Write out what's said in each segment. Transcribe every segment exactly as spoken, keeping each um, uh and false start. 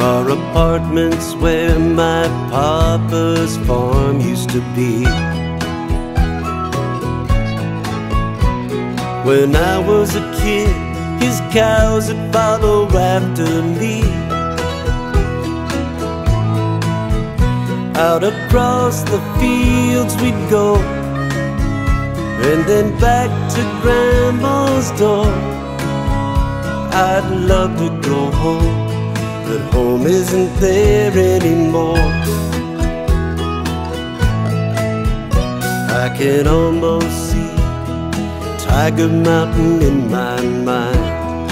are apartments where my papa's farm used to be. When I was a kid, his cows would follow after me. Out across the fields we'd go, and then back to Grandma's door. I'd love to go home, but home isn't there anymore. I can almost see Tiger Mountain in my mind,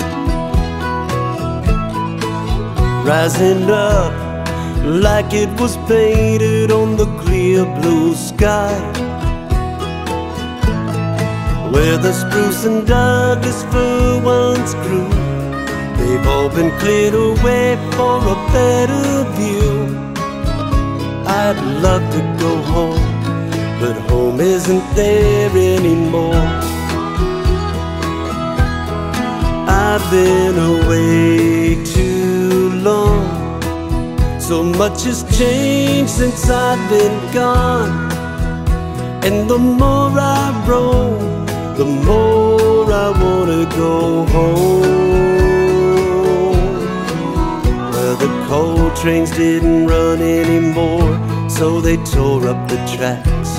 rising up like it was painted on the clear blue sky. Where the spruce and Douglas fir once grew, they've all been cleared away for a better view. I'd love to go home, but home isn't there anymore. I've been away too long, so much has changed since I've been gone. And the more I roam, the more I wanna go home. Well, the coal trains didn't run anymore, so they tore up the tracks.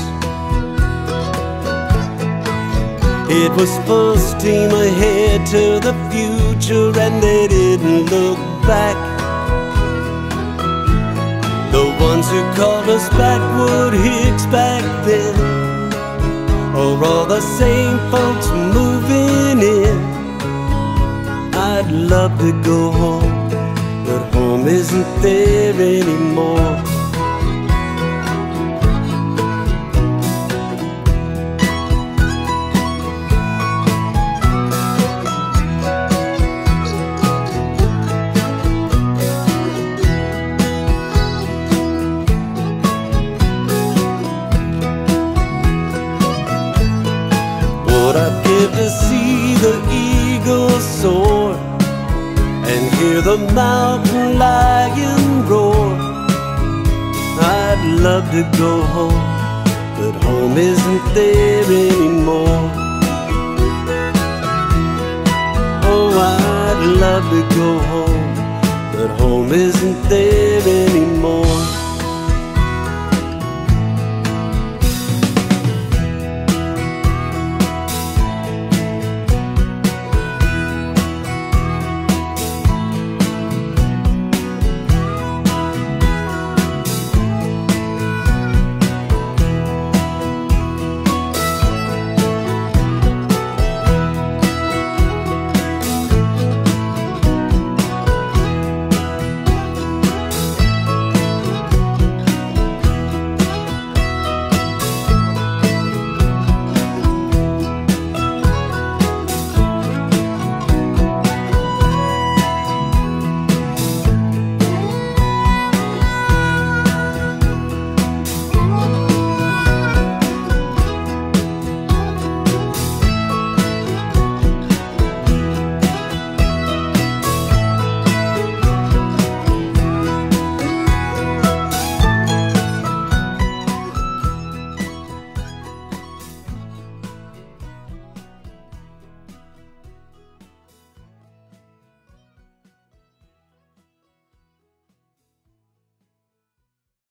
It was full steam ahead to the future, and they didn't look back. The ones who called us backward Hicks back then are all the same folks moving in. I'd love to go home, but home isn't there anymore. What I'd give to see the eagle soar and hear the mountain lion roar. I'd love to go home, but home isn't there anymore. Oh, I'd love to go home, but home isn't there anymore.